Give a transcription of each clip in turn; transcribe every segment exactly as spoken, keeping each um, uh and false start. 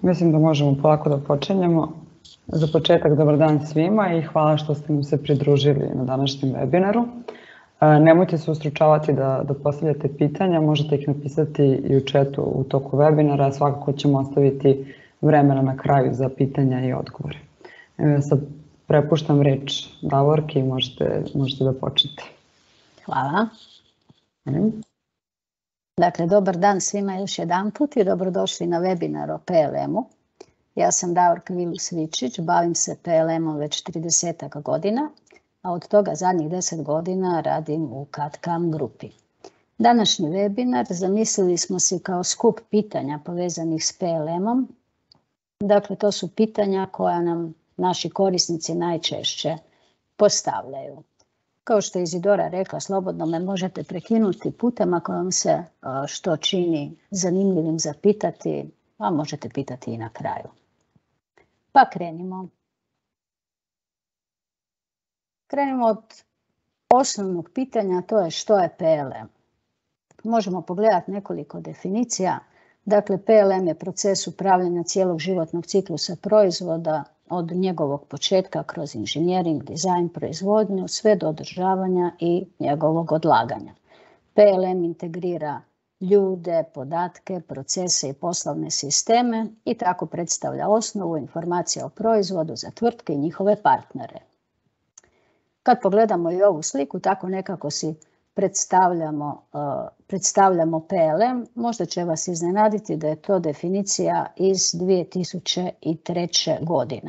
Mislim da možemo polako da počinjemo. Za početak, dobar dan svima i hvala što ste nam se pridružili na današnjem webinaru. Nemojte se ustručavati da, da postavljate pitanja, možete ih napisati i u chatu u toku webinara, svakako ćemo ostaviti vremena na kraju za pitanja i odgovore. Evo, sad prepuštam reč Davorki i možete, možete da počnete. Hvala. Mm. Dakle, dobar dan svima još jedan put i dobrodošli na webinar o P L M-u. Ja sam Davorka Vilus-Vičić, bavim se P L M-om već tridesetak godina, a od toga zadnjih deset godina radim u C A D C A M grupi. Današnji webinar zamislili smo si kao skup pitanja povezanih s P L M-om. Dakle, to su pitanja koja nam naši korisnici najčešće postavljaju. Kao što je Izidora rekla, slobodno me možete prekinuti putem ako vam se što čini zanimljivim za pitati, a možete pitati i na kraju. Pa krenimo. Krenimo od osnovnog pitanja, to je što je P L M. Možemo pogledati nekoliko definicija. Dakle, P L M je proces upravljanja cijelog životnog ciklusa proizvoda od njegovog početka kroz inženjering, dizajn, proizvodnju, sve do održavanja i njegovog odlaganja. P L M integrira ljude, podatke, procese i poslovne sisteme i tako predstavlja osnovu informacija o proizvodu za tvrtke i njihove partnere. Kad pogledamo i ovu sliku, tako nekako si predstavljamo, uh, predstavljamo P L M, možda će vas iznenaditi da je to definicija iz dvije tisuće treće. godine.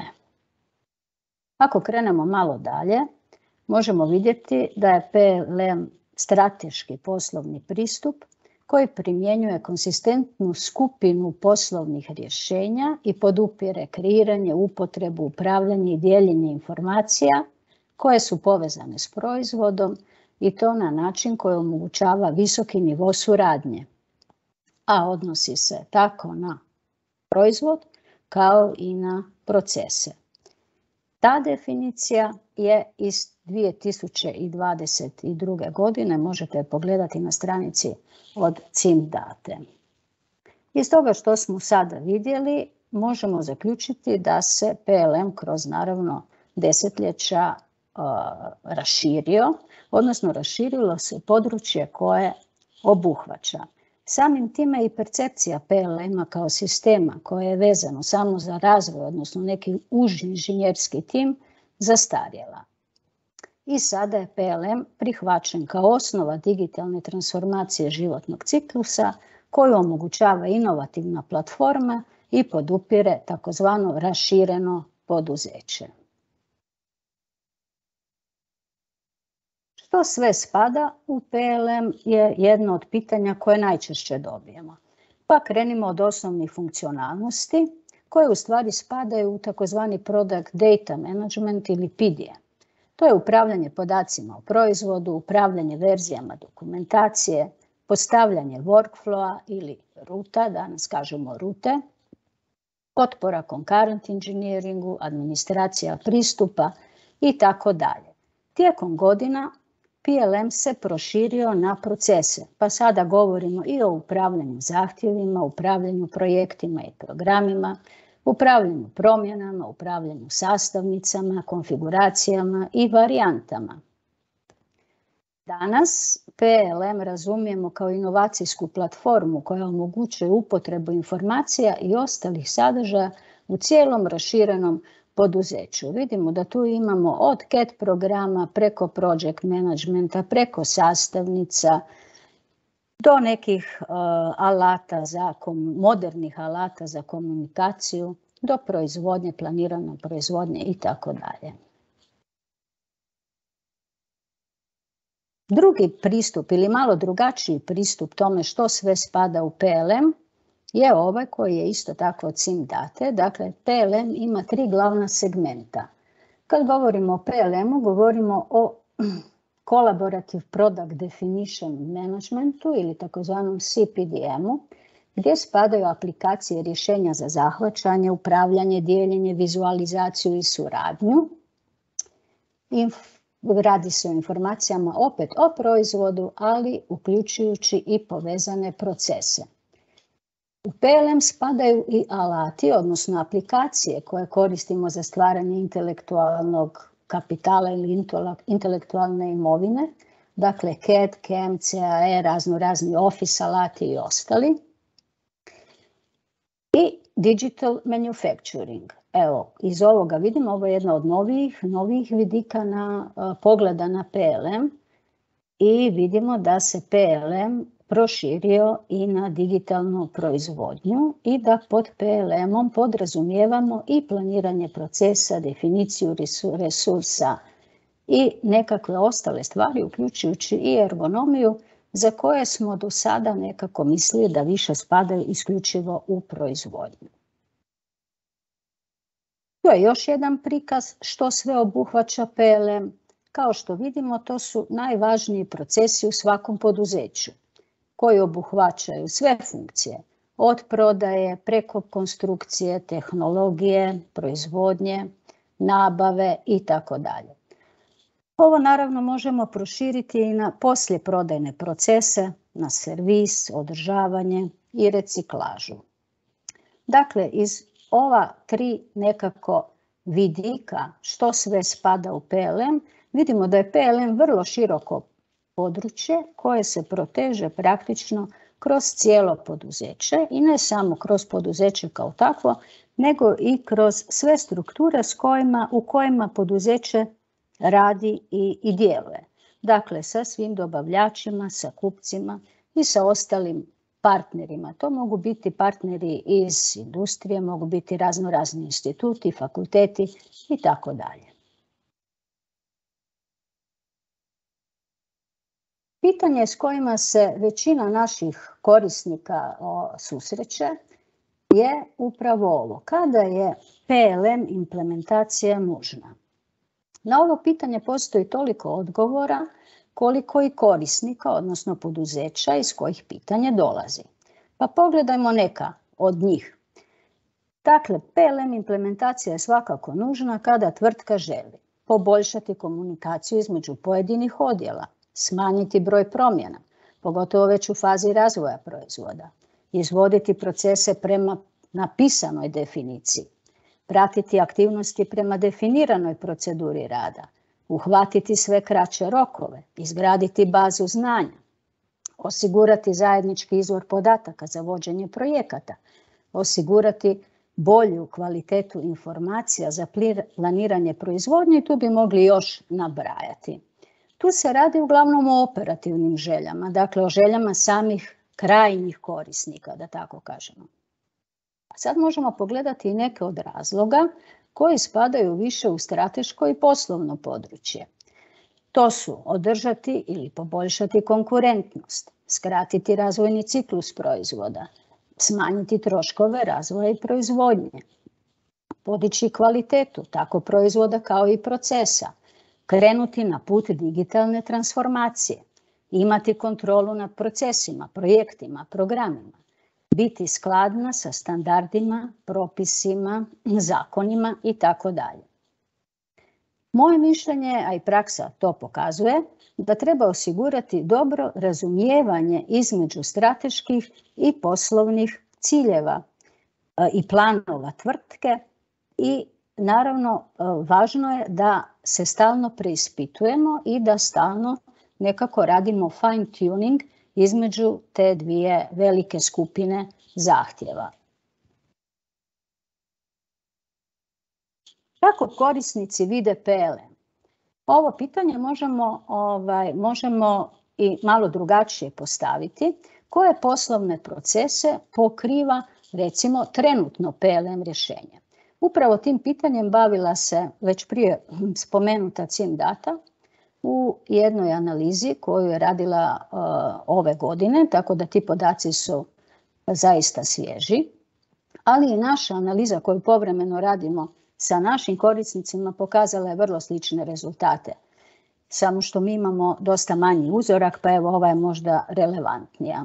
Ako krenemo malo dalje, možemo vidjeti da je P L M strateški poslovni pristup koji primjenjuje konsistentnu skupinu poslovnih rješenja i podupire kreiranje, upotrebu, upravljanje i dijeljenje informacija koje su povezane s proizvodom i to na način koji omogućava visoki nivo suradnje, a odnosi se tako na proizvod kao i na procese. Ta definicija je iz dvije tisuće dvadeset druge. godine, možete je pogledati na stranici od C I M date. Iz toga što smo sada vidjeli, možemo zaključiti da se P L M kroz naravno desetljeća uh, raširio, odnosno raširilo se područje koje obuhvaća. Samim time i percepcija P L M-a kao sistema koje je vezano samo za razvoj, odnosno neki uži inženjerski tim, zastarjela. I sada je P L M prihvaćen kao osnova digitalne transformacije životnog ciklusa koju omogućava inovativna platforma i podupire takozvano rašireno poduzeće. Što sve spada u P L M je jedno od pitanja koje najčešće dobijemo. Pa krenimo od osnovnih funkcionalnosti koje u stvari spadaju u takozvani Product Data Management ili P D M. To je upravljanje podacima o proizvodu, upravljanje verzijama dokumentacije, postavljanje workflowa ili ruta, danas kažemo rute, potpora concurrent engineeringu, administracija pristupa i tako dalje. Tijekom godina P L M se proširio na procese, pa sada govorimo i o upravljanju zahtjevima, upravljanju projektima i programima, upravljanju promjenama, upravljanju sastavnicama, konfiguracijama i varijantama. Danas P L M razumijemo kao inovacijsku platformu koja omogućuje upotrebu informacija i ostalih sadržaja u cijelom raširenom poduzeću. Vidimo da tu imamo od C A D programa preko project managementa, preko sastavnica, do nekih uh, alata za modernih alata za komunikaciju, do proizvodnje, planirane proizvodnje i tako dalje. Drugi pristup ili malo drugačiji pristup tome što sve spada u P L M je ovaj koji je isto tako od C I M date. Dakle, P L M ima tri glavna segmenta. Kad govorimo o P L M-u, govorimo o Collaborative Product Definition Managementu ili takozvanom C P D M-u, gdje spadaju aplikacije rješenja za zahvaćanje, upravljanje, dijeljenje, vizualizaciju i suradnju. Inf- radi se o informacijama opet o proizvodu, ali uključujući i povezane procese. U P L M spadaju i alati, odnosno aplikacije koje koristimo za stvaranje intelektualnog kapitala ili intelektualne imovine, dakle C A D, C A M, C A E, razno razni Office alati i ostali. I digital manufacturing. Evo, iz ovoga vidimo, ovo je jedna od novih, novih vidika na pogleda na P L M i vidimo da se P L M proširio i na digitalnu proizvodnju i da pod P L M-om podrazumijevamo i planiranje procesa, definiciju resursa i nekakve ostale stvari, uključujući i ergonomiju, za koje smo do sada nekako mislili da više spadaju isključivo u proizvodnju. To je još jedan prikaz što sve obuhvaća P L M. Kao što vidimo, to su najvažniji procesi u svakom poduzeću, koji obuhvaćaju sve funkcije, od prodaje, preko konstrukcije, tehnologije, proizvodnje, nabave i tako dalje. Ovo naravno možemo proširiti i na poslijeprodajne procese, na servis, održavanje i reciklažu. Dakle, iz ova tri nekako vidika što sve spada u P L M, vidimo da je P L M vrlo široko područje koje se proteže praktično kroz cijelo poduzeće i ne samo kroz poduzeće kao takvo, nego i kroz sve strukture s kojima, u kojima poduzeće radi i, i djeluje. Dakle, sa svim dobavljačima, sa kupcima i sa ostalim partnerima. To mogu biti partneri iz industrije, mogu biti razno razni instituti, fakulteti i tako dalje. Pitanje s kojima se većina naših korisnika susreće je upravo ovo. Kada je P L M implementacija nužna? Na ovo pitanje postoji toliko odgovora koliko i korisnika, odnosno poduzeća iz kojih pitanje dolazi. Pa pogledajmo neka od njih. Dakle, P L M implementacija je svakako nužna kada tvrtka želi poboljšati komunikaciju između pojedinih odjela, smanjiti broj promjena, pogotovo već u fazi razvoja proizvoda, izvoditi procese prema napisanoj definiciji, pratiti aktivnosti prema definiranoj proceduri rada, uhvatiti sve kraće rokove, izgraditi bazu znanja, osigurati zajednički izvor podataka za vođenje projekata, osigurati bolju kvalitetu informacija za planiranje proizvodnje i tu bi mogli još nabrajati. Tu se radi uglavnom o operativnim željama, dakle o željama samih krajnjih korisnika, da tako kažemo. Sad možemo pogledati i neke od razloga koji spadaju više u strateško i poslovno područje. To su održati ili poboljšati konkurentnost, skratiti razvojni ciklus proizvoda, smanjiti troškove razvoja i proizvodnje, podići kvalitetu tako proizvoda kao i procesa, krenuti na put digitalne transformacije, imati kontrolu nad procesima, projektima, programima, biti skladna sa standardima, propisima, zakonima i tako dalje. Moje mišljenje, a i praksa to pokazuje, da treba osigurati dobro razumijevanje između strateških i poslovnih ciljeva i planova tvrtke i naravno važno je da se stalno preispitujemo i da stalno nekako radimo fine tuning između te dvije velike skupine zahtjeva. Kako korisnici vide P L M? Ovo pitanje možemo, ovaj, možemo i malo drugačije postaviti. Koje poslovne procese pokriva, recimo, trenutno P L M rješenje? Upravo tim pitanjem bavila se već prije spomenuta CIMdata u jednoj analizi koju je radila uh, ove godine, tako da ti podaci su zaista svježi. Ali i naša analiza koju povremeno radimo sa našim korisnicima pokazala je vrlo slične rezultate. Samo što mi imamo dosta manji uzorak, pa evo ova je možda relevantnija.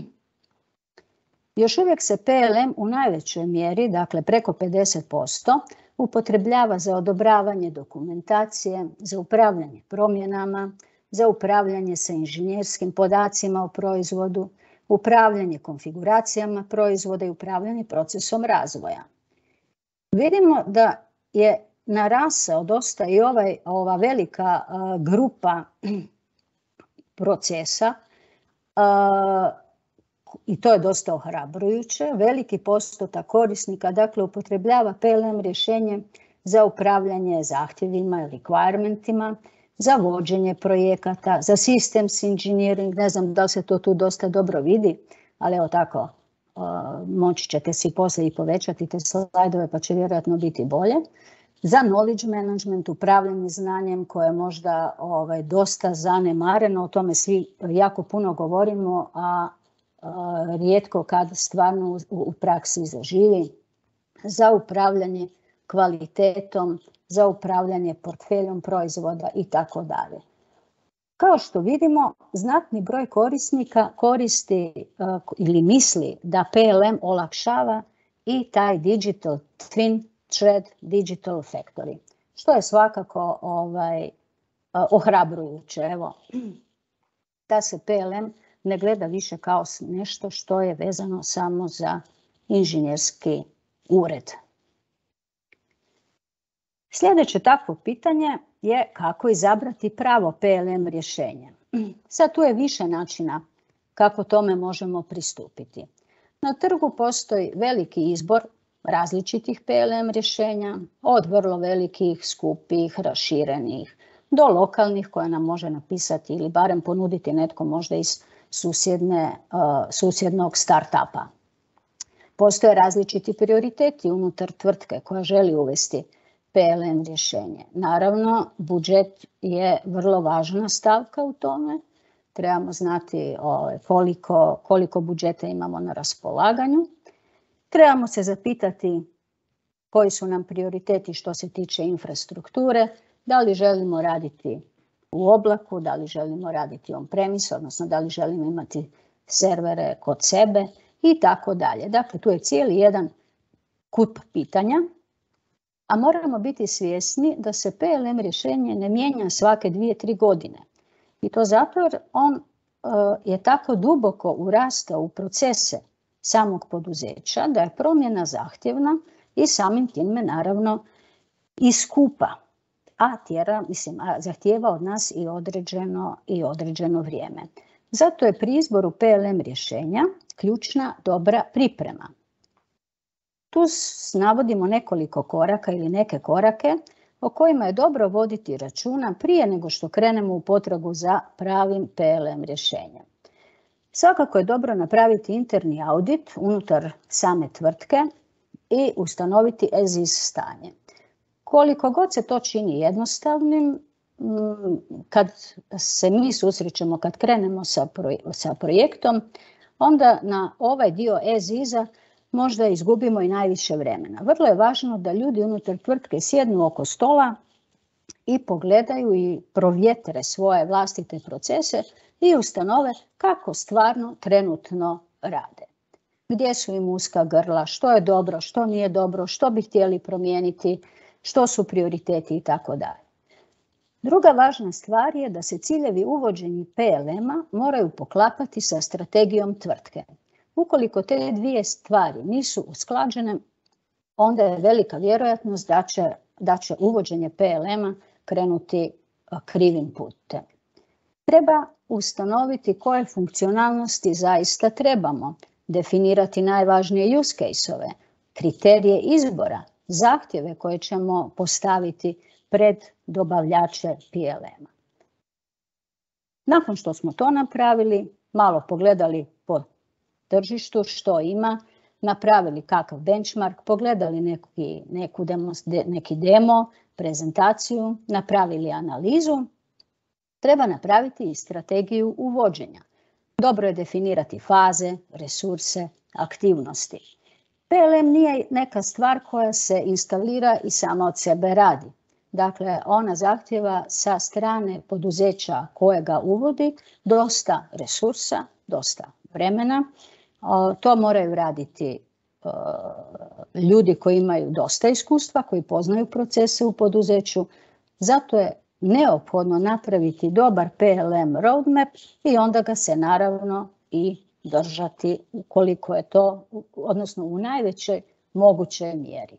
Još uvijek se P L M u najvećoj mjeri, dakle preko pedeset posto, upotrebljava za odobravanje dokumentacije, za upravljanje promjenama, za upravljanje sa inženjerskim podacima o proizvodu, upravljanje konfiguracijama proizvoda i upravljanje procesom razvoja. Vidimo da je narasao dosta i ovaj, ova velika a, grupa procesa a, i to je dosta ohrabrujuće. Veliki postotak korisnika dakle upotrebljava P L M rješenje za upravljanje zahtjevima i requirementima, za vođenje projekata, za systems engineering, ne znam da li se to tu dosta dobro vidi, ali evo tako, uh, moći ćete si poslije i povećati te slajdove pa će vjerojatno biti bolje. Za knowledge management, upravljanje znanjem koje je možda ovaj, dosta zanemareno, o tome svi jako puno govorimo, a uh, rijetko kad stvarno u, u praksi zaživi. Za upravljanje kvalitetom, za upravljanje portfeljom proizvoda i tako dalje. Kao što vidimo, znatni broj korisnika koristi uh, ili misli da P L M olakšava i taj digital twin thread digital factory, što je svakako ovaj, uh, ohrabrujuće. Evo, da se P L M ne gleda više kao nešto što je vezano samo za inženjerski ured. Sljedeće takvo pitanje je kako izabrati pravo P L M rješenje. Sad tu je više načina kako tome možemo pristupiti. Na trgu postoji veliki izbor različitih P L M rješenja, od vrlo velikih, skupih, raširenih, do lokalnih koje nam može napisati ili barem ponuditi netko možda iz susjedne, uh, susjednog start-upa. Postoje različiti prioriteti unutar tvrtke koja želi uvesti P L M rješenje. Naravno, budžet je vrlo važna stavka u tome. Trebamo znati koliko, koliko budžeta imamo na raspolaganju. Trebamo se zapitati koji su nam prioriteti što se tiče infrastrukture, da li želimo raditi u oblaku, da li želimo raditi on-premise, odnosno da li želimo imati servere kod sebe i tako dalje. Dakle, tu je cijeli jedan kup pitanja. A moramo biti svjesni da se P L M rješenje ne mijenja svake dvije, tri godine. I to zato jer on uh, je tako duboko urastao u procese samog poduzeća da je promjena zahtjevna i samim time naravno i skupa. A tjera, mislim, a zahtijeva od nas i određeno, i određeno vrijeme. Zato je pri izboru P L M rješenja ključna dobra priprema. Tu navodimo nekoliko koraka ili neke korake o kojima je dobro voditi računa prije nego što krenemo u potragu za pravim P L M rješenjem. Svakako je dobro napraviti interni audit unutar same tvrtke i ustanoviti as is stanje. Koliko god se to čini jednostavnim, kad se mi susrećemo, kad krenemo sa projektom, onda na ovaj dio as is-a možda izgubimo i najviše vremena. Vrlo je važno da ljudi unutar tvrtke sjednu oko stola i pogledaju i provjetre svoje vlastite procese i ustanove kako stvarno trenutno rade. Gdje su im uska grla, što je dobro, što nije dobro, što bi htjeli promijeniti, što su prioriteti i tako dalje. Druga važna stvar je da se ciljevi uvođenja P L M-a moraju poklapati sa strategijom tvrtke. Ukoliko te dvije stvari nisu usklađene, onda je velika vjerojatnost da će, da će uvođenje P L M-a krenuti krivim putem. Treba ustanoviti koje funkcionalnosti zaista trebamo, definirati najvažnije use case-ove, kriterije izbora, zahtjeve koje ćemo postaviti pred dobavljače P L M-a. Nakon što smo to napravili, malo pogledali po tržištu što ima, napravili kakav benchmark, pogledali neki, neku demo, neki demo, prezentaciju, napravili analizu, treba napraviti i strategiju uvođenja. Dobro je definirati faze, resurse, aktivnosti. P L M nije neka stvar koja se instalira i sama od sebe radi. Dakle, ona zahtjeva sa strane poduzeća koje ga uvodi dosta resursa, dosta vremena. To moraju raditi ljudi koji imaju dosta iskustva, koji poznaju procese u poduzeću. Zato je neophodno napraviti dobar P L M roadmap i onda ga se naravno i držati ukoliko je to, odnosno u najvećoj mogućoj mjeri.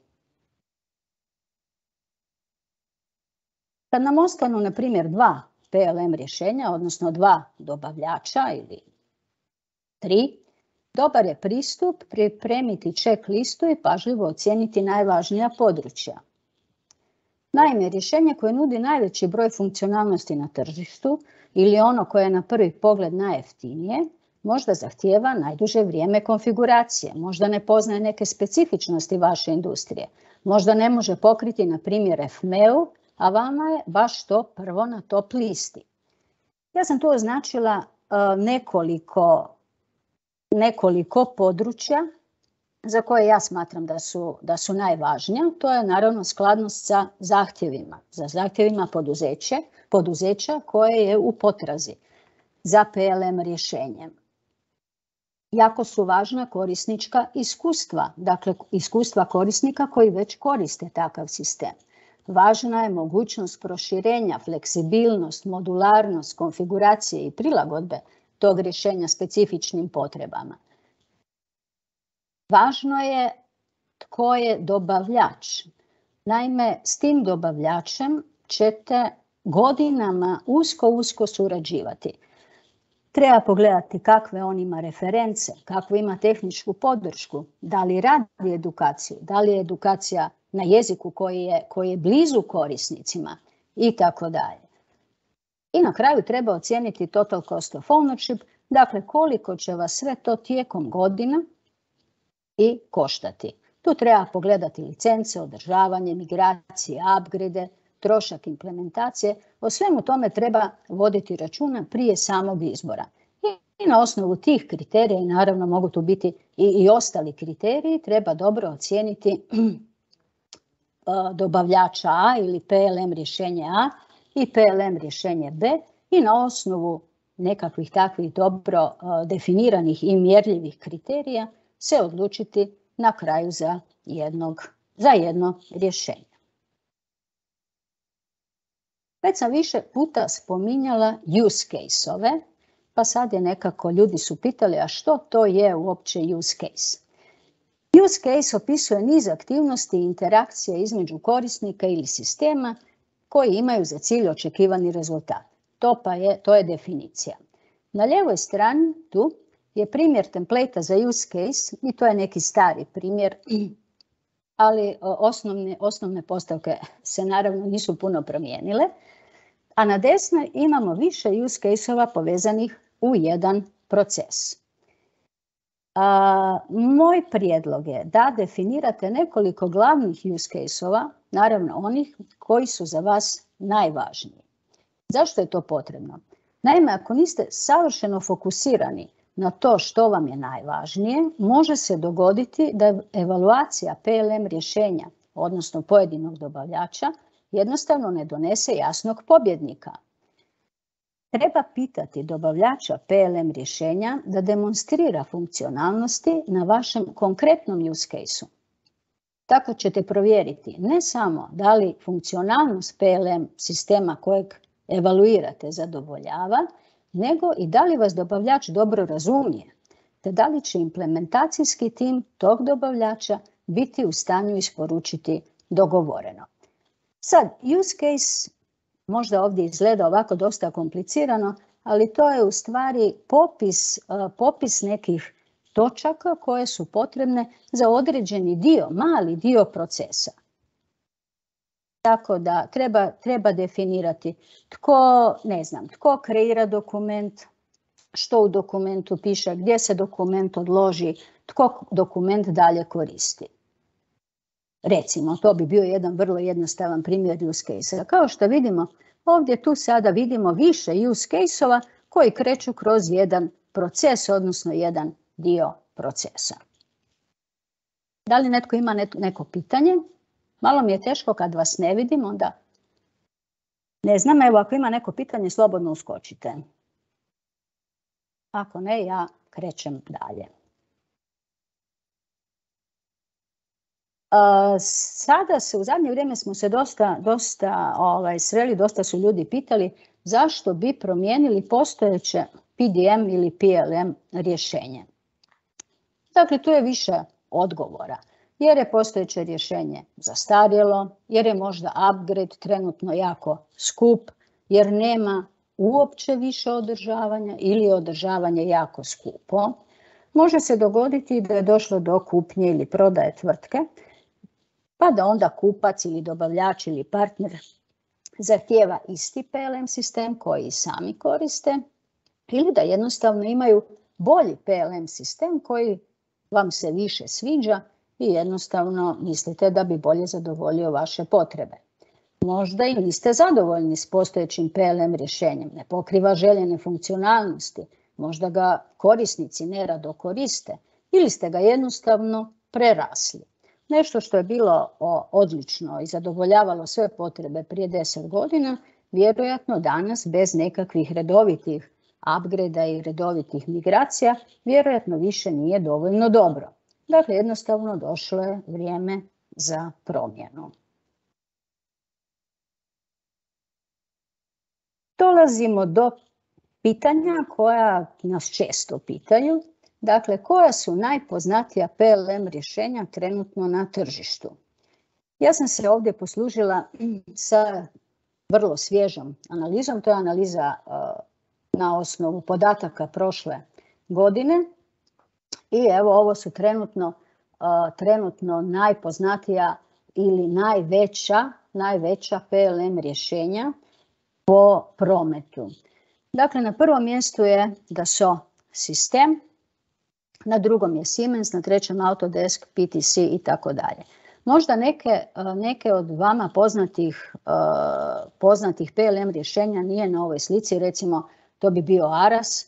Kad nam ostanu, na primjer, dva P L M rješenja, odnosno dva dobavljača ili tri, dobar je pristup pripremiti check listu i pažljivo ocijeniti najvažnija područja. Naime, rješenje koje nudi najveći broj funkcionalnosti na tržištu ili ono koje je na prvi pogled najjeftinije, možda zahtijeva najduže vrijeme konfiguracije, možda ne poznaje neke specifičnosti vaše industrije, možda ne može pokriti, na primjer, F M E U, a vama je baš to prvo na top listi. Ja sam tu označila uh, nekoliko, nekoliko područja za koje ja smatram da su, da su najvažnija. To je naravno skladnost sa zahtjevima, za zahtjevima poduzeće, poduzeća koje je u potrazi za P L M rješenjem. Jako su važna korisnička iskustva, dakle iskustva korisnika koji već koriste takav sistem. Važna je mogućnost proširenja, fleksibilnost, modularnost, konfiguracije i prilagodbe tog rješenja specifičnim potrebama. Važno je tko je dobavljač. Naime, s tim dobavljačem ćete godinama usko, usko surađivati. Treba pogledati kakve on ima reference, kakvu ima tehničku podršku, da li radi edukaciju, da li je edukacija na jeziku koji je, koji je blizu korisnicima i tako dalje. I na kraju treba ocijeniti total cost of ownership, dakle koliko će vas sve to tijekom godina i koštati. Tu treba pogledati licence, održavanje, migracije, upgrade, trošak implementacije. O svemu tome treba voditi računa prije samog izbora. I na osnovu tih kriterija, i naravno mogu tu biti i, i ostali kriteriji, treba dobro ocijeniti dobavljača A ili P L M rješenje A i P L M rješenje B i na osnovu nekakvih takvih dobro definiranih i mjerljivih kriterija se odlučiti na kraju za, jednog, za jedno rješenje. Već sam više puta spominjala use case-ove, pa sad je nekako ljudi su pitali, a što to je uopće use case? Use case opisuje niz aktivnosti i interakcije između korisnika ili sistema koji imaju za cilj očekivani rezultat. To pa je, to je definicija. Na lijevoj strani tu je primjer templejta za use case i to je neki stari primjer, ali osnovne, osnovne postavke se naravno nisu puno promijenile. A na desnoj imamo više use case-ova povezanih u jedan proces. A, moj prijedlog je da definirate nekoliko glavnih use case-ova, naravno onih koji su za vas najvažniji. Zašto je to potrebno? Naime, ako niste savršeno fokusirani na to što vam je najvažnije, može se dogoditi da evaluacija P L M rješenja, odnosno pojedinog dobavljača, jednostavno ne donese jasnog pobjednika. Treba pitati dobavljača P L M rješenja da demonstrira funkcionalnosti na vašem konkretnom use case-u. Tako ćete provjeriti ne samo da li funkcionalnost P L M sistema kojeg evaluirate zadovoljava, nego i da li vas dobavljač dobro razumije, te da li će implementacijski tim tog dobavljača biti u stanju isporučiti dogovoreno. Sad, use case možda ovdje izgleda ovako dosta komplicirano, ali to je u stvari popis, popis nekih točaka koje su potrebne za određeni dio, mali dio procesa. Tako da treba, treba definirati tko, ne znam, tko kreira dokument, što u dokumentu piše, gdje se dokument odloži, tko dokument dalje koristi. Recimo, to bi bio jedan vrlo jednostavan primjer use case-a. Kao što vidimo, ovdje tu sada vidimo više use case-ova koji kreću kroz jedan proces, odnosno jedan dio procesa. Da li netko ima neko pitanje? Malo mi je teško kad vas ne vidim, onda ne znam, evo ako ima neko pitanje, slobodno uskočite. Ako ne, ja krećem dalje. Sada se u zadnje vrijeme smo se dosta, dosta ovaj, sreli, dosta su ljudi pitali zašto bi promijenili postojeće P D M ili P L M rješenje. Dakle, tu je više odgovora, jer je postojeće rješenje zastarjelo, jer je možda upgrade trenutno jako skup, jer nema uopće više održavanja ili je održavanje jako skupo. Može se dogoditi da je došlo do kupnje ili prodaje tvrtke, pa da onda kupac ili dobavljač ili partner zahtijeva isti P L M sistem koji i sami koriste, ili da jednostavno imaju bolji P L M sistem koji vam se više sviđa i jednostavno mislite da bi bolje zadovoljio vaše potrebe. Možda i niste zadovoljni s postojećim P L M rješenjem, ne pokriva željene funkcionalnosti, možda ga korisnici nerado koriste ili ste ga jednostavno prerasli. Nešto što je bilo odlično i zadovoljavalo sve potrebe prije deset godina, vjerojatno danas bez nekakvih redovitih upgrade-a i redovitih migracija, vjerojatno više nije dovoljno dobro. Dakle, jednostavno došlo je vrijeme za promjenu. Dolazimo do pitanja koja nas često pitaju. Dakle, koja su najpoznatija P L M rješenja trenutno na tržištu? Ja sam se ovdje poslužila sa vrlo svježom analizom. To je analiza na osnovu podataka prošle godine. I evo, ovo su trenutno, trenutno najpoznatija ili najveća, najveća P L M rješenja po prometu. Dakle, na prvom mjestu je Dassault sistem, na drugom je Siemens, na trećem Autodesk, P T C i tako dalje. Možda neke, neke od vama poznatih, poznatih P L M rješenja nije na ovoj slici, recimo to bi bio Aras,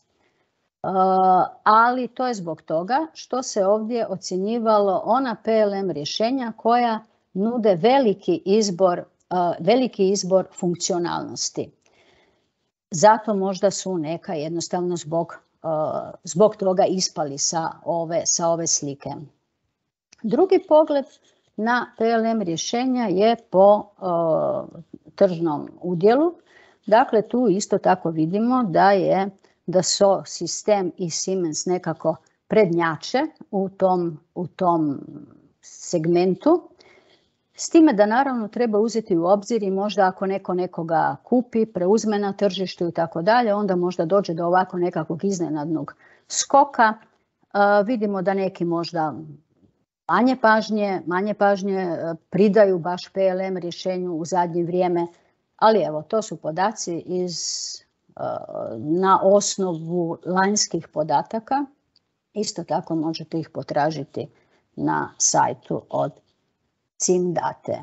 ali to je zbog toga što se ovdje ocjenjivalo ona P L M rješenja koja nude veliki izbor, veliki izbor funkcionalnosti. Zato možda su neka jednostavno zbog, zbog toga ispali sa ove, sa ove slike. Drugi pogled na P L M rješenja je po tržnom udjelu. Dakle, tu isto tako vidimo da je Dassault sistem i Siemens nekako prednjače u tom, u tom segmentu. S time da naravno treba uzeti u obzir i možda ako neko nekoga kupi, preuzme na tržištu i tako dalje, onda možda dođe do ovako nekakvog iznenadnog skoka. Uh, vidimo da neki možda manje pažnje, manje pažnje pridaju baš P L M rješenju u zadnje vrijeme, ali evo, to su podaci iz, uh, na osnovu lanjskih podataka. Isto tako možete ih potražiti na sajtu od CIMdate.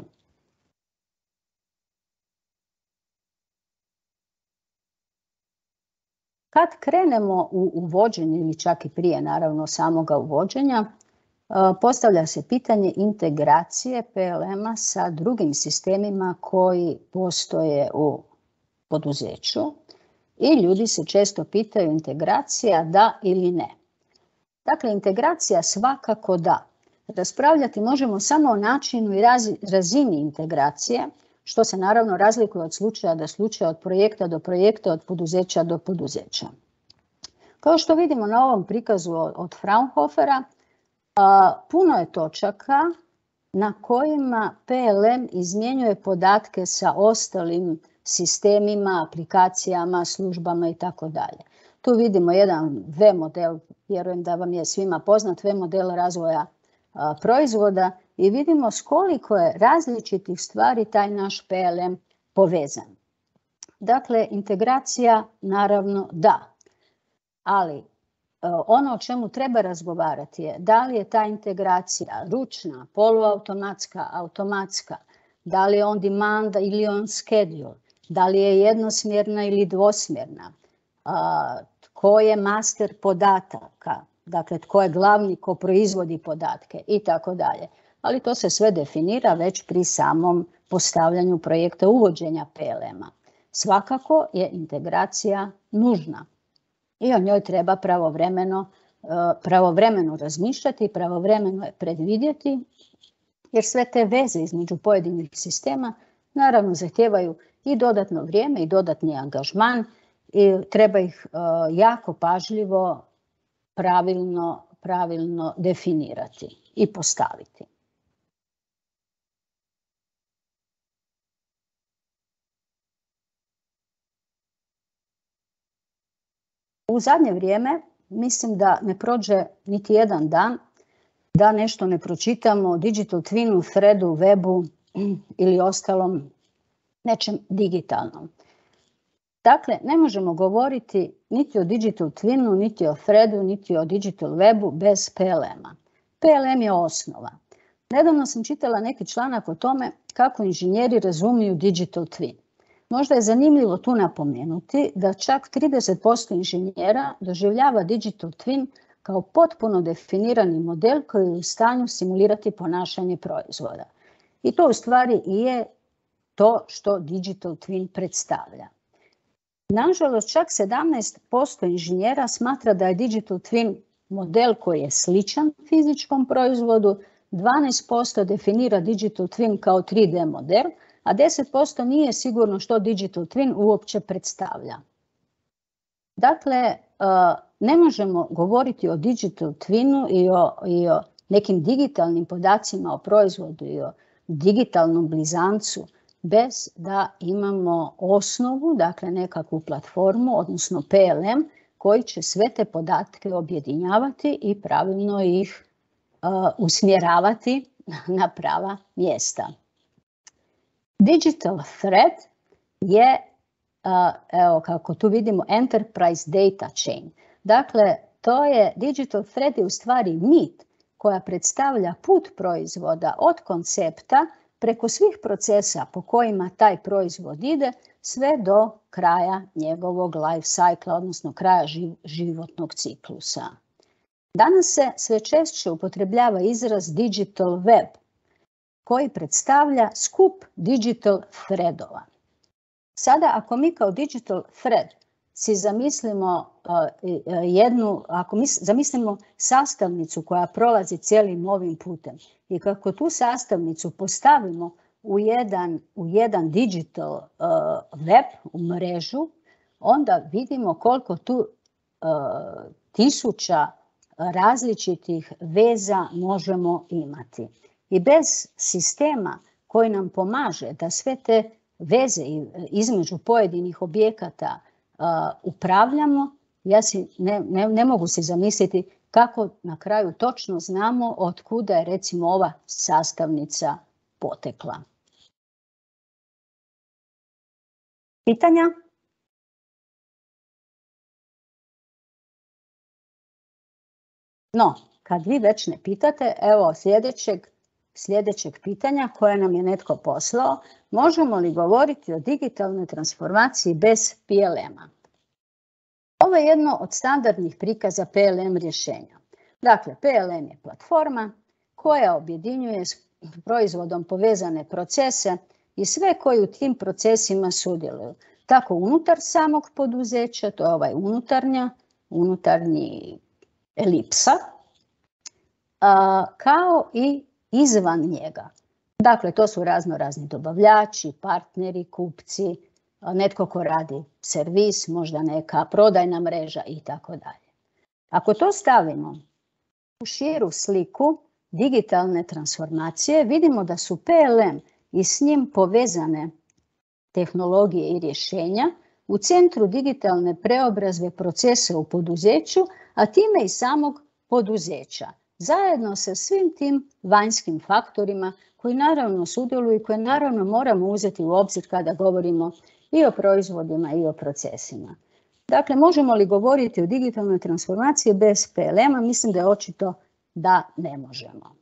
Kad krenemo u uvođenje ili čak i prije naravno samoga uvođenja, postavlja se pitanje integracije P L M-a sa drugim sistemima koji postoje u poduzeću i ljudi se često pitaju integracija da ili ne. Dakle, integracija svakako da. Raspravljati možemo samo o načinu i razini integracije, što se naravno razlikuje od slučaja do slučaja, od projekta do projekta, od poduzeća do poduzeća. Kao što vidimo na ovom prikazu od Fraunhofera, puno je točaka na kojima P L M izmjenjuje podatke sa ostalim sistemima, aplikacijama, službama i tako dalje. Tu vidimo jedan V model, vjerujem da vam je svima poznat, V model razvoja proizvoda i vidimo s koliko je različitih stvari taj naš P L M povezan. Dakle, integracija naravno da, ali ono o čemu treba razgovarati je da li je ta integracija ručna, poluautomatska, automatska, da li je on demand ili on schedule, da li je jednosmjerna ili dvosmjerna, tko je master podataka, dakle tko je glavni ko proizvodi podatke i tako dalje. Ali to se sve definira već pri samom postavljanju projekta uvođenja P L M-a. Svakako je integracija nužna i o njoj treba pravovremeno, pravovremeno razmišljati, pravovremeno je predvidjeti, jer sve te veze između pojedinih sistema naravno zahtijevaju i dodatno vrijeme i dodatni angažman i treba ih jako pažljivo, pravilno, pravilno definirati i postaviti. U zadnje vrijeme mislim da ne prođe niti jedan dan da nešto ne pročitamo o digital twinu, threadu, webu ili ostalom nečem digitalnom. Dakle, ne možemo govoriti niti o digital twinu, niti o threadu, niti o digital webu bez P L M-a. P L M je osnova. Nedavno sam čitala neki članak o tome kako inženjeri razumiju digital twin. Možda je zanimljivo tu napomenuti da čak trideset posto inženjera doživljava digital twin kao potpuno definirani model koji je u stanju simulirati ponašanje proizvoda. I to u stvari i je to što digital twin predstavlja. Nažalost, čak sedamnaest posto inženjera smatra da je digital twin model koji je sličan fizičkom proizvodu, dvanaest posto definira digital twin kao tri D model, a deset posto nije sigurno što digital twin uopće predstavlja. Dakle, ne možemo govoriti o digital twinu i o, i o nekim digitalnim podacima o proizvodu i o digitalnom blizancu bez da imamo osnovu, dakle nekakvu platformu, odnosno P L M, koji će sve te podatke objedinjavati i pravilno ih uh, usmjeravati na prava mjesta. Digital thread je, uh, evo kako tu vidimo, enterprise data chain. Dakle, to je, digital thread je u stvari nit koja predstavlja put proizvoda od koncepta preko svih procesa po kojima taj proizvod ide sve do kraja njegovog life cycla, odnosno kraja životnog ciklusa. Danas se sve češće upotrebljava izraz digital web koji predstavlja skup digital threadova. Sada ako mi kao digital thread si zamislimo uh, jednu, ako mi zamislimo sastavnicu koja prolazi cijelim ovim putem i kako tu sastavnicu postavimo u jedan, u jedan digital uh, web, u mrežu, onda vidimo koliko tu uh, tisuća različitih veza možemo imati. I bez sistema koji nam pomaže da sve te veze između pojedinih objekata Uh, upravljamo, ja si ne, ne, ne mogu si zamisliti kako na kraju točno znamo od kuda je recimo ova sastavnica potekla. Pitanja? No, kad vi već ne pitate, evo sljedećeg, sljedećeg pitanja koje nam je netko poslao. Možemo li govoriti o digitalnoj transformaciji bez P L M-a? Ovo je jedno od standardnih prikaza P L M rješenja. Dakle, P L M je platforma koja objedinjuje s proizvodom povezane procese i sve koji u tim procesima sudjeluju. Tako unutar samog poduzeća, to je ovaj unutarnja, unutarnji elipsa, a, kao i izvan njega. Dakle, to su razno razni dobavljači, partneri, kupci, netko ko radi servis, možda neka prodajna mreža i tako dalje. Ako to stavimo u širu sliku digitalne transformacije, vidimo da su P L M i s njim povezane tehnologije i rješenja u centru digitalne preobrazbe procesa u poduzeću, a time i samog poduzeća. Zajedno sa svim tim vanjskim faktorima koji naravno sudjeluju i koje naravno moramo uzeti u obzir kada govorimo i o proizvodima i o procesima. Dakle, možemo li govoriti o digitalnoj transformaciji bez P L M-a? Mislim da je očito da ne možemo.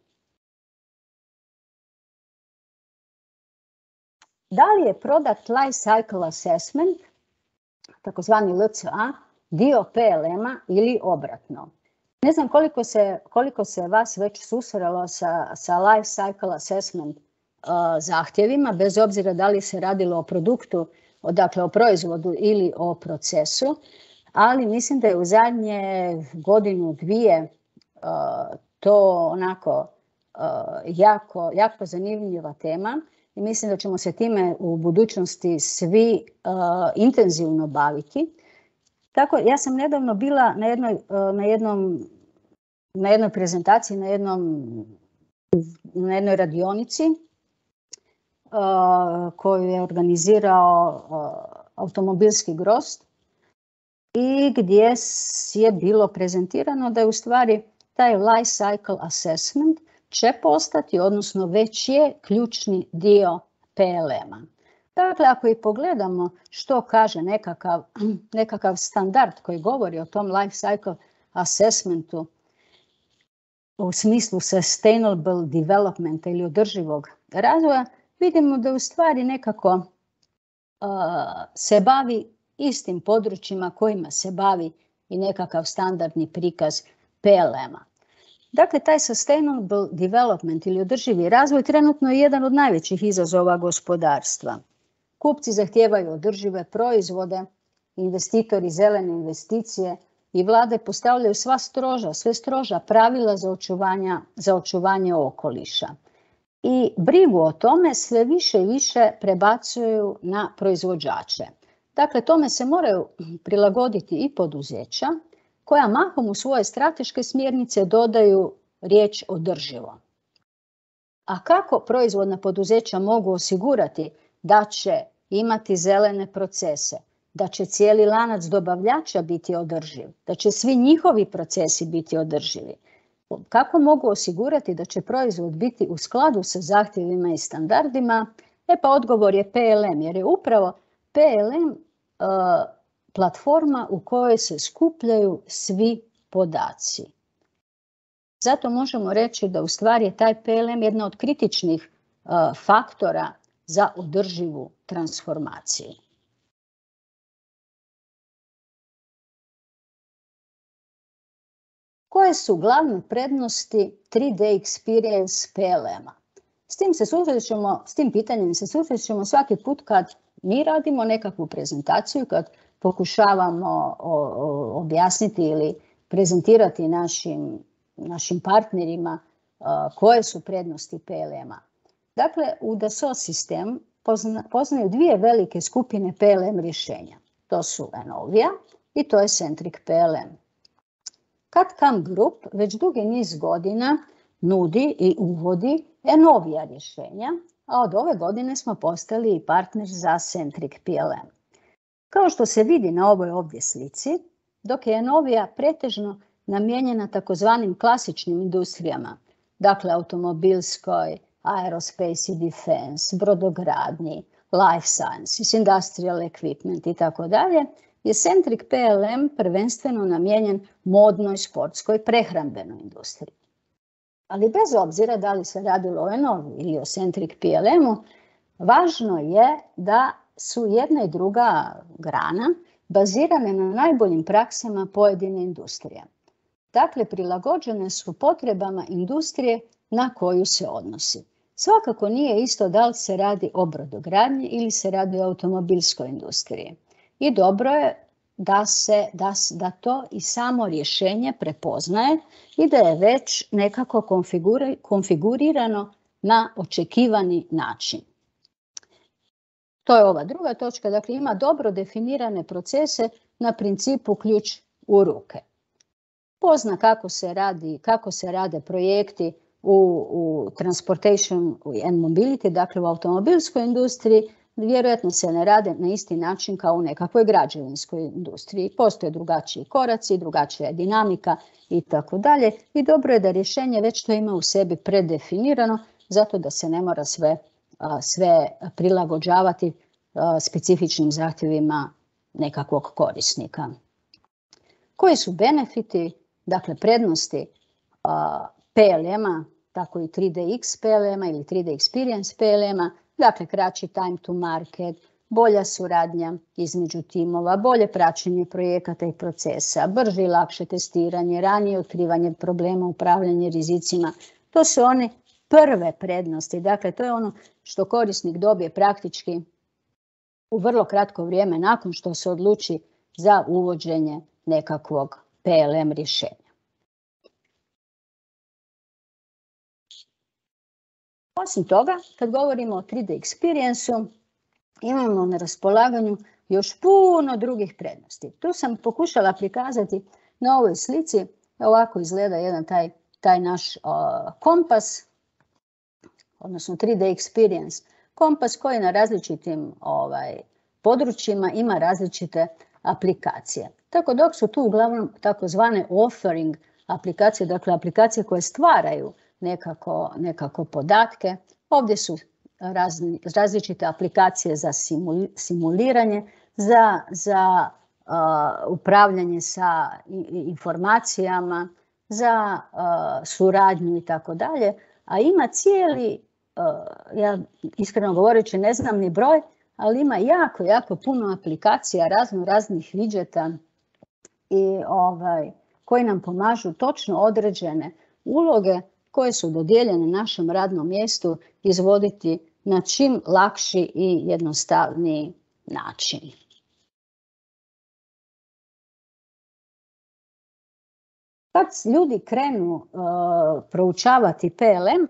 Da li je Product Life Cycle Assessment, takozvani L C A, dio P L M-a ili obratno? Ne znam koliko se, koliko se vas već susrelo sa, sa Life Cycle Assessment uh, zahtjevima, bez obzira da li se radilo o produktu, dakle o proizvodu ili o procesu, ali mislim da je u zadnje godinu, dvije uh, to onako uh, jako, jako zanimljiva tema i mislim da ćemo se time u budućnosti svi uh, intenzivno baviti, Tako, ja sam nedavno bila na jednoj, na jednom, na jednoj prezentaciji, na, jednom, na jednoj radionici uh, koju je organizirao uh, automobilski grozd i gdje je bilo prezentirano da je u stvari taj life cycle assessment će postati, odnosno već je ključni dio P L M-a. Dakle, ako i pogledamo što kaže nekakav, nekakav standard koji govori o tom life cycle assessmentu u smislu sustainable developmenta ili održivog razvoja, vidimo da u stvari nekako uh, se bavi istim područjima kojima se bavi i nekakav standardni prikaz P L M-a. Dakle, taj sustainable development ili održivi razvoj trenutno je jedan od najvećih izazova gospodarstva. Kupci zahtijevaju održive proizvode, investitori zelene investicije i vlade postavljaju sva stroža, sve stroža pravila za očuvanje, za očuvanje okoliša. I brigu o tome sve više i više prebacuju na proizvođače. Dakle, tome se moraju prilagoditi i poduzeća koja mahom u svoje strateške smjernice dodaju riječ održivo. A kako proizvodna poduzeća mogu osigurati da će imati zelene procese, da će cijeli lanac dobavljača biti održiv, da će svi njihovi procesi biti održivi? Kako mogu osigurati da će proizvod biti u skladu sa zahtjevima i standardima? E pa odgovor je P L M, jer je upravo P L M uh, platforma u kojoj se skupljaju svi podaci. Zato možemo reći da u stvari je taj P L M jedna od kritičnih uh, faktora za održivu transformaciju. Koje su glavne prednosti tri D Experience P L M-a? S tim se susrećemo, s tim pitanjem se susrećemo svaki put kad mi radimo nekakvu prezentaciju, kad pokušavamo objasniti ili prezentirati našim, našim partnerima uh, koje su prednosti P L M-a. Dakle, u Dassault sistem pozna, poznaju dvije velike skupine P L M rješenja. To su Enovia i to je Centric P L M. C A D C A M Group već dugi niz godina nudi i uvodi Enovia rješenja, a od ove godine smo postali i partner za Centric P L M. Kao što se vidi na ovoj ovdje slici, dok je Enovia pretežno namijenjena takozvanim klasičnim industrijama, dakle automobilskoj, aerospace i defense, brodogradnji, life sciences, industrial equipment i tako dalje, je Centric P L M prvenstveno namijenjen modnoj, sportskoj, prehrambenoj industriji. Ali bez obzira da li se radilo o Enoviji ili o Centric P L M-u, važno je da su jedna i druga grana bazirane na najboljim praksama pojedine industrije. Dakle, prilagođene su potrebama industrije na koju se odnosi. Svakako nije isto da li se radi o brodogradnji ili se radi o automobilskoj industriji. I dobro je da, se, da, da to i samo rješenje prepoznaje i da je već nekako konfigurirano na očekivani način. To je ova druga točka, dakle ima dobro definirane procese na principu ključ u ruke. Pozna kako se radi, kako se rade projekti u, u transportation and mobility, dakle u automobilskoj industriji, vjerojatno se ne rade na isti način kao u nekakvoj građevinskoj industriji. Postoje drugačiji koraci, drugačija je dinamika i tako dalje. I dobro je da rješenje već to ima u sebi predefinirano, zato da se ne mora sve, sve prilagođavati specifičnim zahtjevima nekakvog korisnika. Koji su benefiti, dakle prednosti P L M-a, tako i tri D X P L M-a ili tri D Experience P L M-a, dakle kraći time to market, bolja suradnja između timova, bolje praćenje projekata i procesa, brže i lakše testiranje, ranije otkrivanje problema, upravljanje rizicima. To su one prve prednosti. Dakle, to je ono što korisnik dobije praktički u vrlo kratko vrijeme nakon što se odluči za uvođenje nekakvog P L M rješenja. Osim toga, kad govorimo o tri D Experience-u, imamo na raspolaganju još puno drugih prednosti. Tu sam pokušala prikazati na ovoj slici, ovako izgleda jedan taj, taj naš uh, kompas, odnosno tri D experience, kompas koji na različitim ovaj, područjima ima različite aplikacije. Tako dok su tu uglavnom takozvane offering aplikacije, dakle aplikacije koje stvaraju nekako, nekako podatke, ovdje su razni, različite aplikacije za simuliranje, za, za uh, upravljanje sa informacijama, za uh, suradnju i tako dalje, a ima cijeli, uh, ja iskreno govoreći ne znam ni broj, ali ima jako, jako puno aplikacija, razno raznih widgeta i ovaj, koji nam pomažu točno određene uloge koje su dodijeljene našem radnom mjestu izvoditi na čim lakši i jednostavniji način. Kad ljudi krenu uh, proučavati P L M,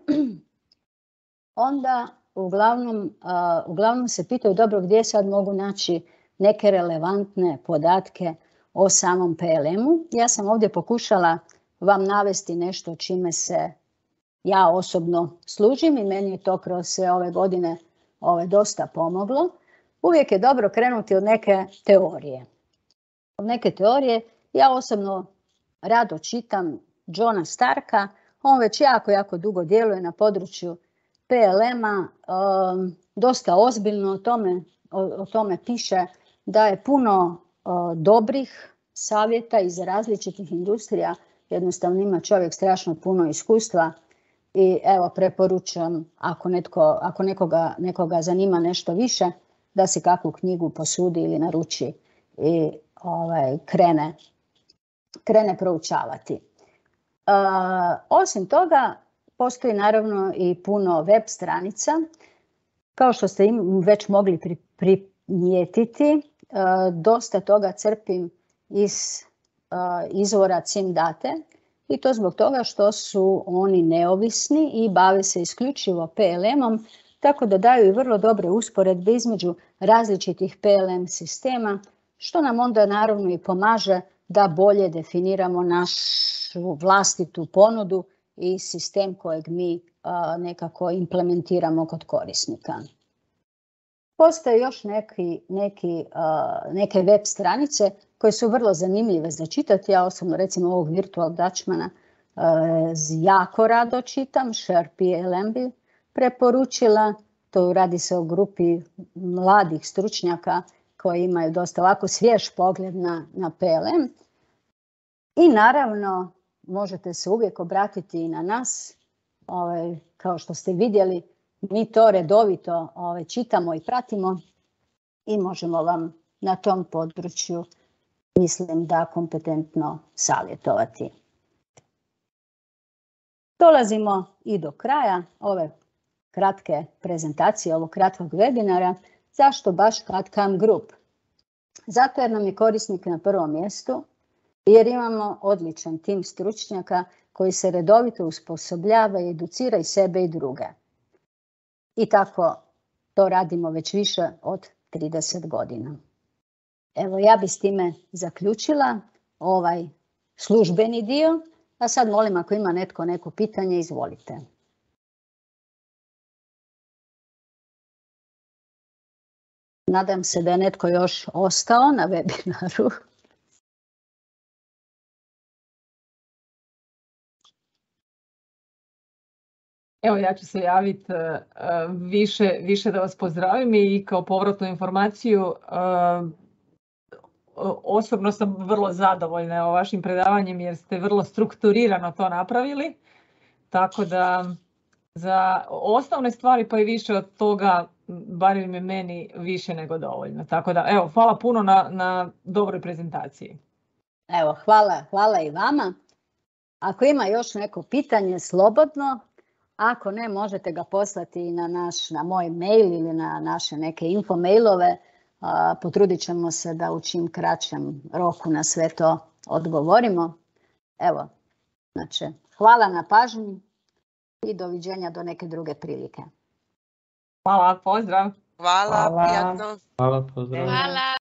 onda uglavnom, uh, uglavnom se pitaju dobro gdje sad mogu naći neke relevantne podatke o samom P L M-u. Ja sam ovdje pokušala vam navesti nešto čime se ja osobno služim i meni je to kroz sve ove godine ove, dosta pomoglo. Uvijek je dobro krenuti od neke teorije. Od neke teorije ja osobno rado čitam Johna Starka. On već jako, jako dugo djeluje na području P L M-a. Um, dosta ozbiljno o tome, o, o tome piše da je puno uh, dobrih savjeta iz različitih industrija. Jednostavno ima čovjek strašno puno iskustva. I evo preporučam ako, netko, ako nekoga, nekoga zanima nešto više da si kakvu knjigu posudi ili naruči i ovaj, krene, krene proučavati. Uh, osim toga postoji naravno i puno web stranica. Kao što ste im već mogli pri, primijetiti, uh, dosta toga crpim iz uh, izvora CIMDATE. I to zbog toga što su oni neovisni i bave se isključivo P L M-om, tako da daju i vrlo dobre usporedbe između različitih P L M sistema, što nam onda naravno i pomaže da bolje definiramo našu vlastitu ponudu i sistem kojeg mi a, nekako implementiramo kod korisnika. Postoje još neki, neki, a, neke web stranice koje su vrlo zanimljive za čitati. Ja osobno recimo ovog Virtual Dutchmana e, jako rado čitam, Share P L M bi preporučila. To radi se o grupi mladih stručnjaka koji imaju dosta ovako svjež pogled na, na P L M. I naravno možete se uvijek obratiti i na nas. Ove, kao što ste vidjeli, mi to redovito ove, čitamo i pratimo i možemo vam na tom području mislim da kompetentno savjetovati. Dolazimo i do kraja ove kratke prezentacije, ovog kratkog webinara. Zašto baš C A D C A M Group? Zato jer nam je korisnik na prvom mjestu, jer imamo odličan tim stručnjaka koji se redovito usposobljava i educira i sebe i druge. I tako to radimo već više od trideset godina. Evo, ja bi s time zaključila ovaj službeni dio, a sad molim ako ima netko neko pitanje, izvolite. Nadam se da je netko još ostao na webinaru. Evo, ja ću se javiti više, više da vas pozdravim i kao povratnu informaciju. Osobno sam vrlo zadovoljna o vašim predavanjem jer ste vrlo strukturirano to napravili. Tako da za osnovne stvari pa i više od toga, barem je meni više nego dovoljno. Tako da evo, hvala puno na, na dobroj prezentaciji. Evo, hvala, hvala i vama. Ako ima još neko pitanje, slobodno. Ako ne, možete ga poslati na, naš, na moj mail ili na naše neke info mailove. Potrudit ćemo se da u čim kraćem roku na sve to odgovorimo. Evo, znači, hvala na pažnji i doviđenja do neke druge prilike. Hvala, pozdrav. Hvala, Hvala. prijatno. Hvala, pozdrav. Hvala.